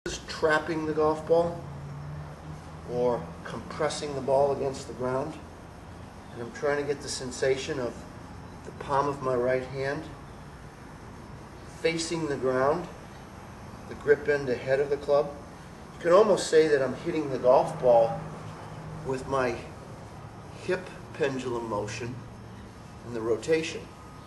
Is trapping the golf ball or compressing the ball against the ground, and I'm trying to get the sensation of the palm of my right hand facing the ground, the grip end ahead of the club. You can almost say that I'm hitting the golf ball with my hip pendulum motion and the rotation.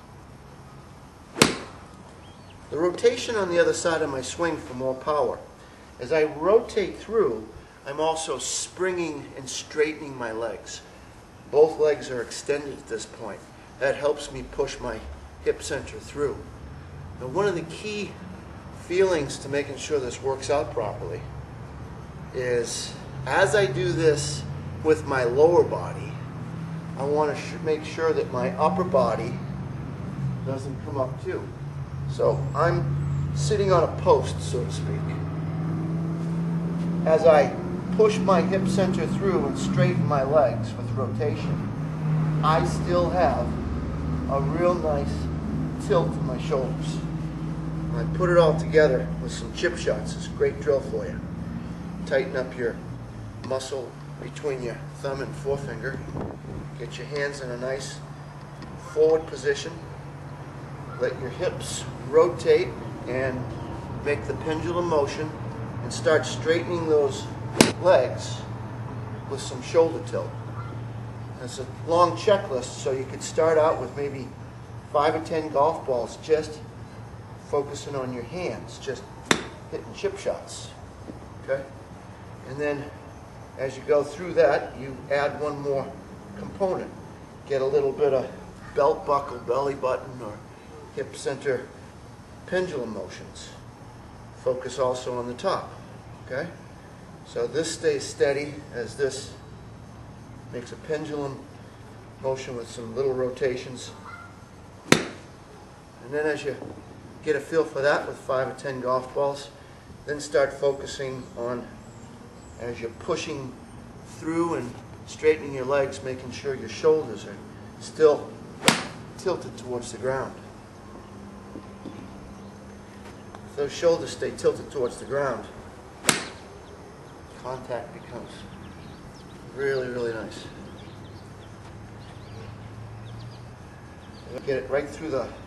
The rotation on the other side of my swing for more power. As I rotate through, I'm also springing and straightening my legs. Both legs are extended at this point. That helps me push my hip center through. Now, one of the key feelings to making sure this works out properly is as I do this with my lower body, I want to make sure that my upper body doesn't come up too. So I'm sitting on a post, so to speak. As I push my hip center through and straighten my legs with rotation, I still have a real nice tilt in my shoulders. And I put it all together with some chip shots. It's a great drill for you. Tighten up your muscle between your thumb and forefinger. Get your hands in a nice forward position. Let your hips rotate and make the pendulum motion, and start straightening those legs with some shoulder tilt. It's a long checklist, so you could start out with maybe 5 or 10 golf balls just focusing on your hands, just hitting chip shots. Okay? And then as you go through that, you add one more component. Get a little bit of belt buckle, belly button, or hip center pendulum motions. Focus also on the top. Okay? So this stays steady as this makes a pendulum motion with some little rotations. And then as you get a feel for that with 5 or 10 golf balls, then start focusing on, as you're pushing through and straightening your legs, making sure your shoulders are still tilted towards the ground. If those shoulders stay tilted towards the ground, contact becomes really, really nice. Get it right through the